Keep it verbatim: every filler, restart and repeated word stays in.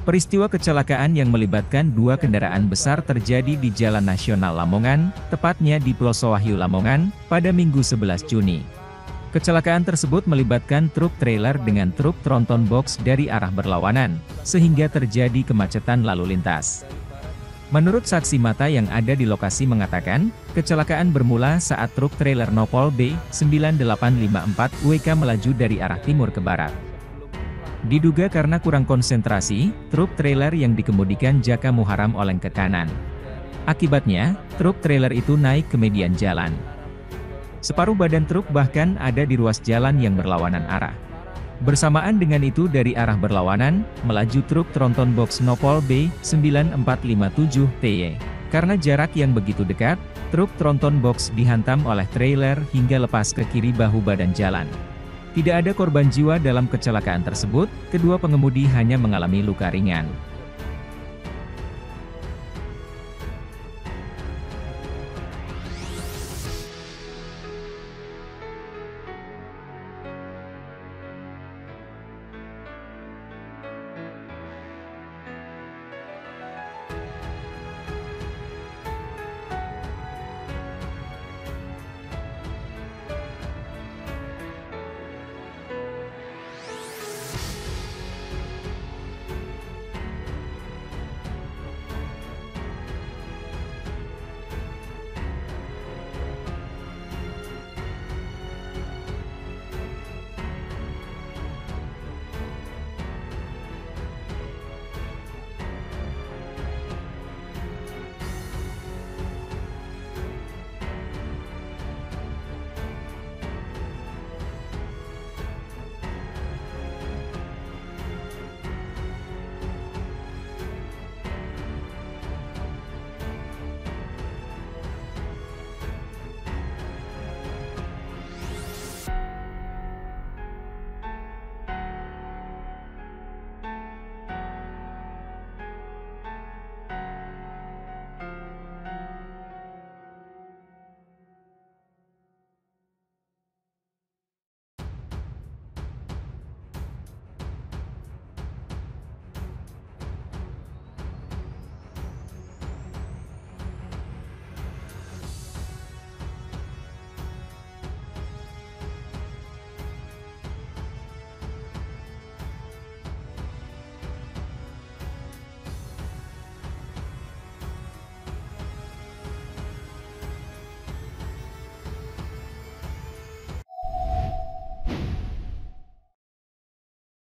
Peristiwa kecelakaan yang melibatkan dua kendaraan besar terjadi di Jalan Nasional Lamongan, tepatnya di Plosowahyu Lamongan, pada Minggu sebelas Juni. Kecelakaan tersebut melibatkan truk trailer dengan truk tronton box dari arah berlawanan, sehingga terjadi kemacetan lalu lintas. Menurut saksi mata yang ada di lokasi mengatakan, kecelakaan bermula saat truk trailer Nopol B sembilan delapan lima empat W K melaju dari arah timur ke barat. Diduga karena kurang konsentrasi, truk trailer yang dikemudikan Jaka Muharam oleng ke kanan. Akibatnya, truk trailer itu naik ke median jalan. Separuh badan truk bahkan ada di ruas jalan yang berlawanan arah. Bersamaan dengan itu dari arah berlawanan, melaju truk tronton box Nopol B sembilan empat lima tujuh T Y. Karena jarak yang begitu dekat, truk tronton box dihantam oleh trailer hingga lepas ke kiri bahu badan jalan. Tidak ada korban jiwa dalam kecelakaan tersebut, kedua pengemudi hanya mengalami luka ringan.